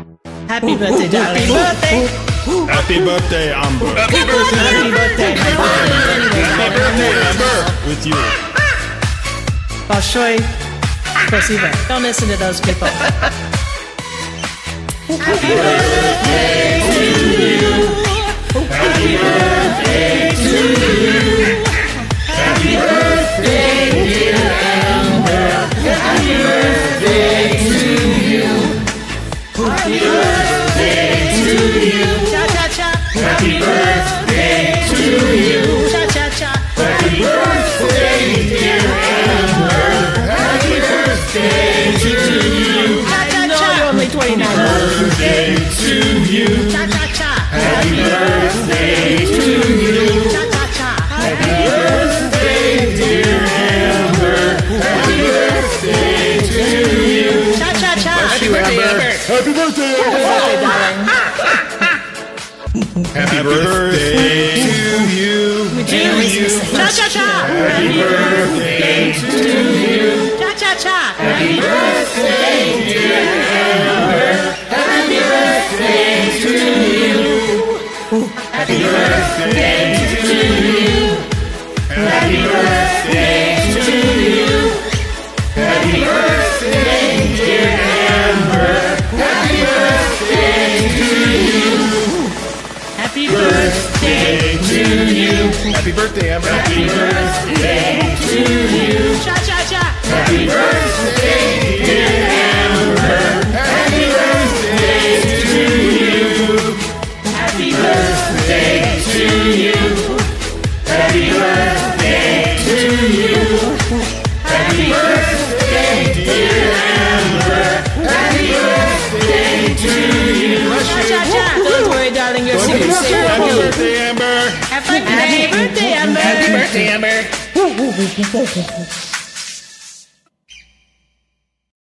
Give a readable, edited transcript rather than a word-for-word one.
Happy birthday, darling. Happy birthday, Amber. Happy birthday. Happy birthday. Happy birthday, Amber. With you. Oh, Shui. Perceiver. Don't listen to those people. Happy birthday to you. Happy birthday to you. Happy birthday, dear Amber. Happy birthday to you. Happy birthday to you. Cha cha cha. Happy birthday to you. Cha cha cha. Happy birthday, dear Amber. Happy birthday to you. Cha cha cha. You're only 29. Happy birthday to you. Cha cha cha. Happy birthday to you. Cha cha cha. Happy birthday, dear Amber. Happy birthday to you. Cha cha cha. Happy birthday, Amber. Happy birthday, Amber. Darling. Happy birthday to you. Cha cha cha. Happy birthday to you. Cha cha cha. Happy birthday, dear Amber. Happy birthday to you. Happy birthday to you. Happy birthday to you. Happy birthday, dear Amber. Happy birthday to you. Happy birthday to you. Happy birthday, Amber. Happy birthday to you. Cha cha cha. Happy birthday, dear Amber. Happy birthday to you. Happy birthday to you. Happy birthday to you. Happy birthday, dear Amber. Happy birthday to you. Cha cha cha. Don't worry, darling. You're Happy super birthday, Amber. Happy birthday, Amber. Happy birthday, Amber.